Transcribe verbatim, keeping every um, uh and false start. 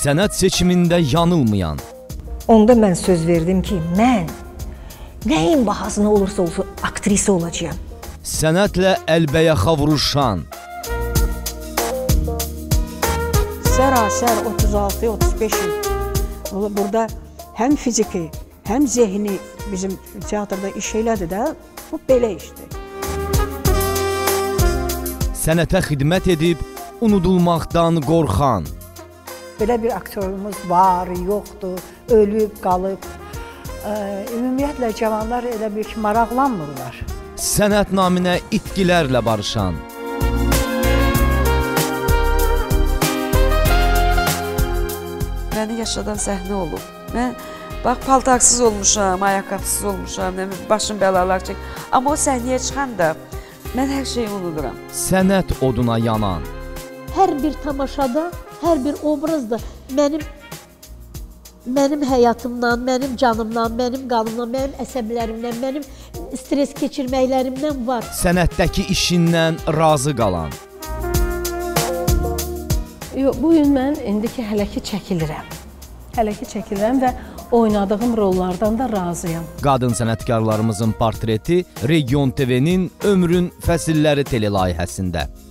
Sənət seçimində yanılmayan. Onda mən söz verdim ki, mən nəyin bahasına olursa olsun aktrisa olacağım. Sənətlə əlbəyaxa vuruşan. Sərasər otuz altı otuz beş il. Burada həm fiziki, həm zehni bizim teatrda iş elədi də, bu belə işdir. Sənətə xidmət edib, unudulmaqdan qorxan. Belə bir aktyorumuz var, yoxdur, ölüb, qalıb. Ümumiyyətlə, cavanlar elə bir ki, maraqlanmırlar. Sənət naminə itkilərlə barışan. Məni yaşadan səhnə olub. Mən bax, paltarsız olmuşam, ayaqqabısız olmuşam, başım bəlalar çək. Amma o səhnəyə çıxanda mən hər şeyi unuduram. Sənət oduna yanan. Hər bir tamaşada, hər bir obrazda mənim mənim həyatımdan, mənim canımdan, mənim qanımdan, mənim əsəblərimdən, mənim stres keçirməklərimdən var. Sənətdəki işindən razı qalan. Yox, bu gün mən indiki hələ ki çəkilirəm. Hələ ki çəkilirəm və oynadığım rollardan da razıyam. Qadın sənətkarlarımızın portreti Region T V-nin Ömrün Fəsilləri telelayihəsində.